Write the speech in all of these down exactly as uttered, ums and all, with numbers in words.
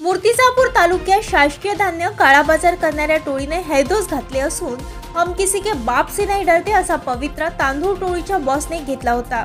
मूर्तिजापूर तालुक्यात शासकीय धान्य काळाबाजार करणाऱ्या टोळीने हैदोस घातले असून हम किसी के बाप से नहीं डरते असा पवित्रा तांदूळ टोळीच्या बॉसने घेतला होता।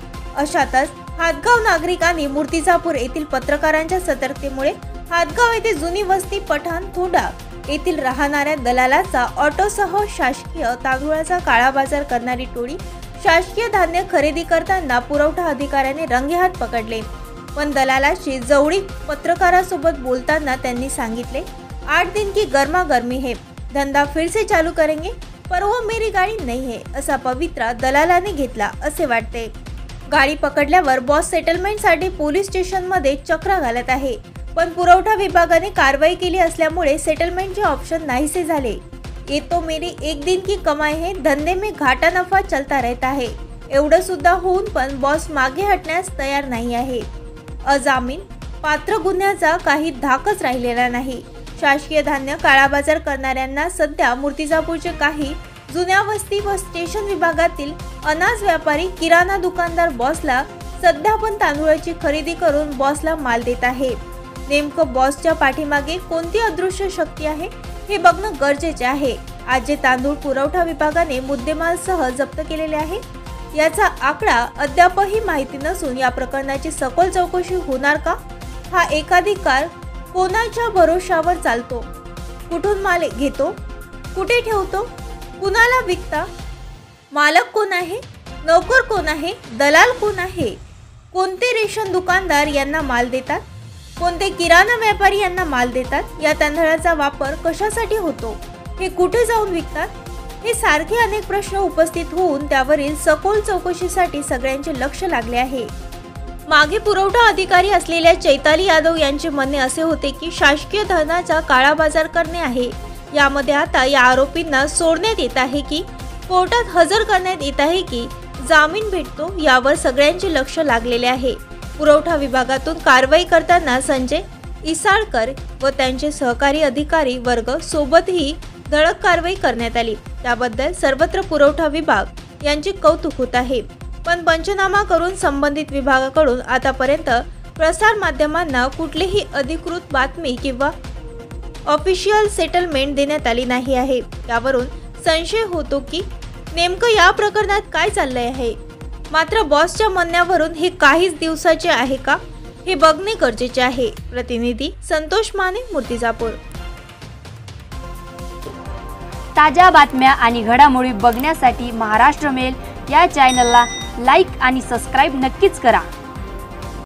अशातच हातगाव नागरिकांनी मूर्तिजापूर येथील पत्रकारांच्या सतर्कतेमुळे हातगाव येथे जुनी वस्ती पठाण थोडा येथील राहणाऱ्या दलालाचा ऑटोसह शासकीय तांदूळाचा काळाबाजार करणारी टोळी शासकीय धान्य खरेदी करताना पुरवठा अधिकाऱ्याने रंगेहात पकडले। पण दलालाची जवळी पत्रकारासोबत बोलताना त्यांनी सांगितले, आठ दिन की गर्मा गर्मी है, धंदा फिर से चालू करेंगे, पर वो मेरी गाड़ी नहीं है असा पवित्रा दलालाने घेतला असे वाटते। गाडी पकडल्यावर बॉस सेटलमेंटसाठी पोलीस स्टेशनमध्ये चक्र घालत आहे, पण पुरवठा विभागाने कारवाई केली असल्यामुळे सेटलमेंटचे ऑप्शन नाहीसे झाले। ये तो मेरी एक दिन की कमाई है, धंदे में घाटा नफा चलता रहता है, एवढं सुद्धा होऊन पण बॉस मागे हटण्यास तयार नाही आहे। अजामीन पात्र गुन्ह्याचा काही धाकच राहिलेला नाही। शासकीय धान्य काळाबाजार करणाऱ्यांना सध्या मूर्तिजापूरचे काही जुन्या वस्ती व स्टेशन विभागातील अनाज व्यापारी किराणा दुकानदार बॉसला सध्या पण तांदूळाची खरेदी करून बॉसला माल देत आहे। नेमकं बॉसच्या पाठीमागे कोणती अदृश्य शक्ती आहे हे बघणं गरजेचे आहे। आज जे तांदूळ पुरवठा विभागाने मुद्देमालसह जप्त केलेले आहे याचा आकडा अद्यापही माहिती नसून या प्रकरणाची सखोल चौकशी होणार का? हा एकाधिकार कोणाच्या भरोशावर चालतो? कुठून माल घेतो, कुठे ठेवतो, कुणाला विकता, मालक कोण आहे, नोकर कोण आहे, दलाल कोण आहे, कोणते रेशन दुकानदार यांना माल देतात, कोणते किराणा व्यापारी यांना माल देतात, या तांदळाचा वापर कशासाठी होतो, हे कुठे जाऊन विकतात, हे सारखे अनेक प्रश्न उपस्थित होऊन त्यावरील सखोल चौकशीसाठी सगळ्यांचे लक्ष लागले आहे। मागे पुरवठा अधिकारी असलेल्या चैताली यादव यांचे म्हणणे असे होते की शासकीय धनाचा काळाबाजार करणे आहे। यामध्ये आता या आरोपींना सोडण्यात येत आहे की कोर्टात हजर करण्यात येत आहे की जामीन भेटतो, यावर सगळ्यांचे लक्ष लागलेले आहे। पुरवठा विभागातून कारवाई करताना संजय इसाळकर व त्यांचे सहकारी अधिकारी वर्ग सोबतही धडक कारवाई करण्यात आली, त्याबद्दल सर्वत्र पुरवठा विभाग यांचे कौतुक होत आहे। पण पंचनामा करून संबंधित विभागाकडून आतापर्यंत प्रसार माध्यमांना कुठलीही अधिकृत बातमी किंवा ऑफिशियल सेटलमेंट देण्यात आली नाही आहे। यावरून संशय होतो की नेमकं या प्रकरणात काय चाललंय आहे। मात्र बॉसच्या म्हणण्यावरून हे काहीच दिवसाचे आहे का हे बघणे गरजेचे आहे। प्रतिनिधी संतोष माने, मूर्तिजापूर। ताज्या बातम्या आणि घडामोडी बघण्यासाठी महाराष्ट्र मेल या चॅनलला लाईक आणि सबस्क्राईब नक्कीच करा।